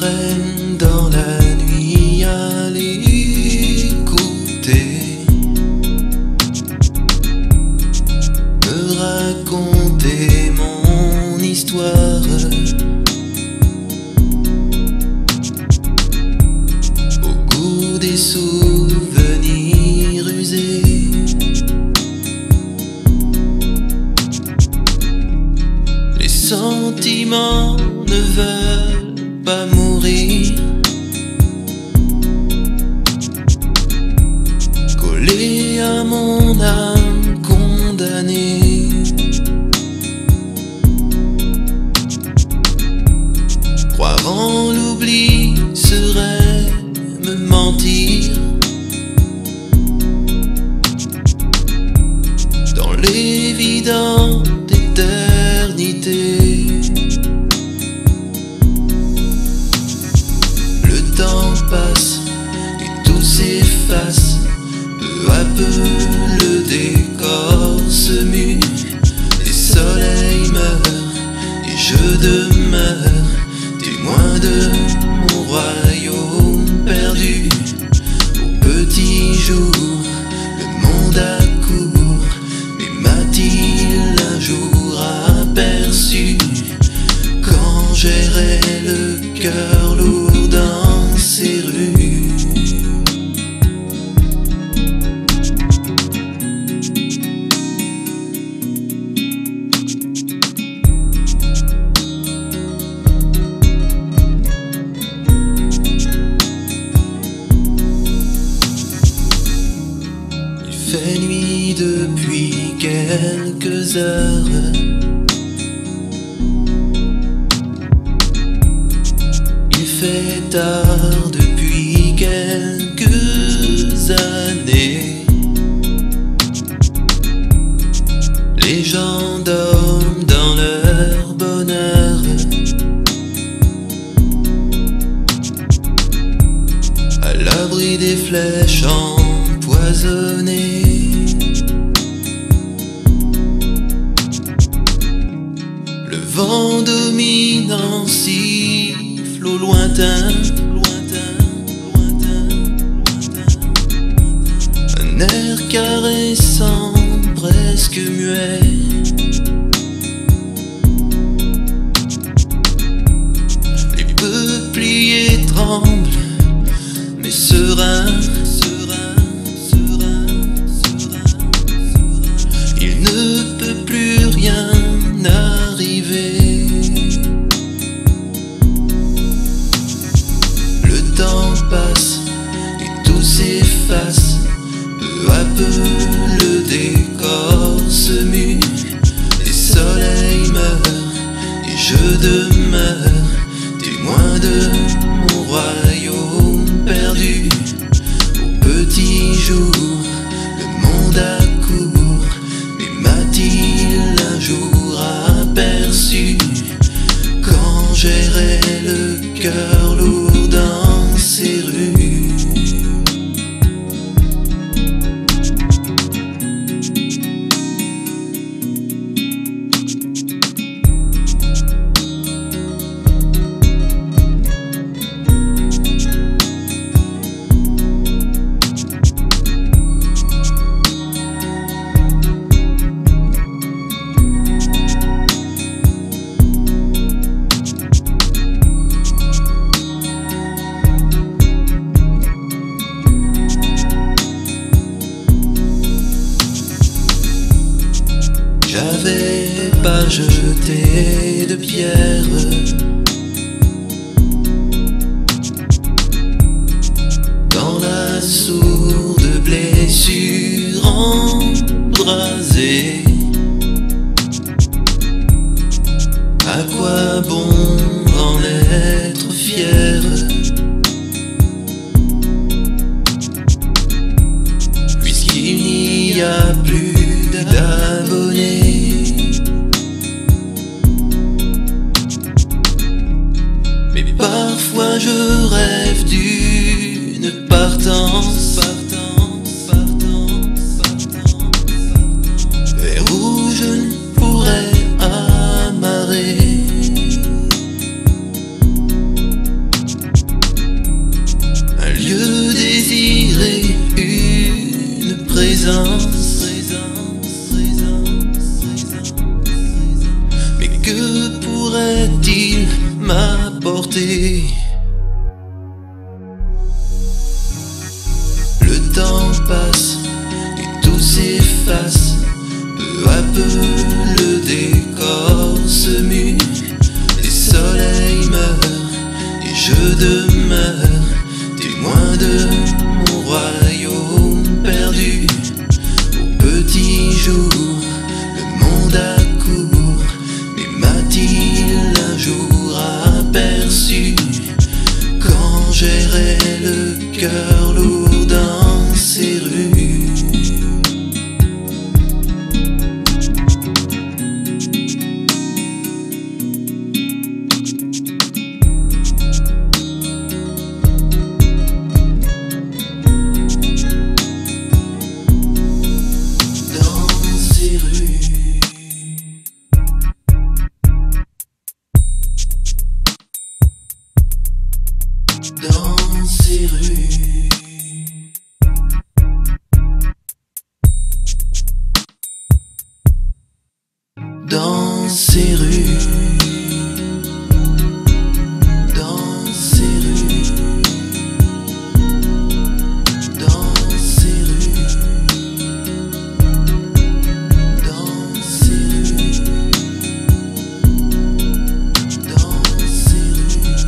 traîne dans la nuit à l'écouter me raconter mon histoire. Au goût des souvenirs usés, les sentiments ne veulent pas mourir, collés à mon âme condamnée. Croire en l'oubli serait me mentir. Dans l'évidente éternité, le temps passe et tout s'efface. Peu à peu le décor se mue, les soleils meurent et je demeure témoin de mon royaume perdu. Au petit jour, le monde accourt, mais m'a-t-il un jour aperçu quand j'errais le cœur lourd dans ces rues? Il fait nuit depuis quelques heures. Il fait tard depuis quelques années. Les gens dorment dans leur bonheur, à l'abri des flèches empoisonnées. Le vent dominant siffle au lointain, un air caressant, presque muet. Les peupliers tremblent, mais sereins. Il ne peut plus rien arriver. Le temps passe et tout s'efface. Peu à peu le décor se mue, les soleils meurent et je demeure témoin de mon royaume perdu. Au petit jour, le monde accourt, mais m'a-t-il un jour aperçu quand j'errais le cœur lourd dans ces rues? J'avais pas jeté de pierre, dans la sourde blessure embrasée. À quoi bon en être fier, puisqu'il n'y a plus d'abonnés? Mais parfois je rêve d'une partance vers où je ne pourrais amarrer chanter. Le temps passe et tout s'efface. Peu à peu le décor se mue. Les soleils meurent et je demeure témoin de mon royaume perdu. Au petit jour, le monde accourt, mais m'a-t-il un jour aperçu quand j'errais le cœur lourd dans ces rues? Dans ces rues, dans ces rues, dans ces rues, dans ces rues, dans ces rues, dans ces rues.